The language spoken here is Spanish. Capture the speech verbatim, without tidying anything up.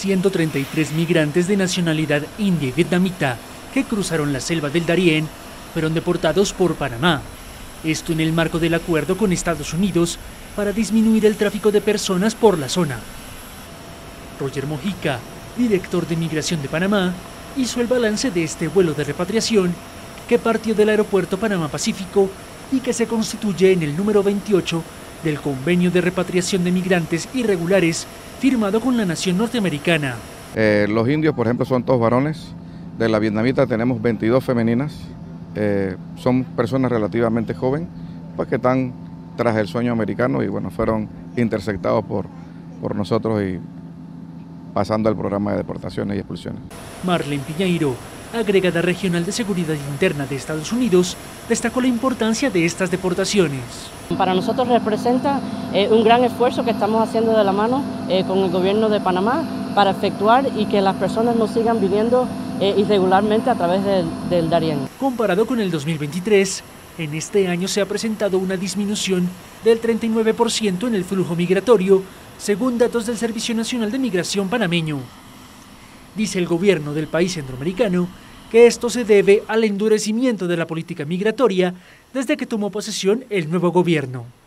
ciento treinta y tres migrantes de nacionalidad india y vietnamita que cruzaron la selva del Darién fueron deportados por Panamá. Esto en el marco del acuerdo con Estados Unidos para disminuir el tráfico de personas por la zona. Roger Mojica, director de Migración de Panamá, hizo el balance de este vuelo de repatriación que partió del aeropuerto Panamá Pacífico y que se constituye en el número veintiocho del Convenio de Repatriación de Migrantes Irregulares firmado con la nación norteamericana. Eh, los indios, por ejemplo, son todos varones. De la vietnamita tenemos veintidós femeninas. Eh, son personas relativamente jóvenes, pues que están tras el sueño americano y bueno, fueron interceptados por, por nosotros y pasando al programa de deportaciones y expulsiones. Marlene Piñeiro, agregada regional de Seguridad Interna de Estados Unidos, destacó la importancia de estas deportaciones. Para nosotros representa eh, un gran esfuerzo que estamos haciendo de la mano eh, con el gobierno de Panamá para efectuar y que las personas no sigan viviendo eh, irregularmente a través del, del Darién. Comparado con el dos mil veintitrés, en este año se ha presentado una disminución del treinta y nueve por ciento en el flujo migratorio, según datos del Servicio Nacional de Migración panameño. Dice el gobierno del país centroamericano que esto se debe al endurecimiento de la política migratoria desde que tomó posesión el nuevo gobierno.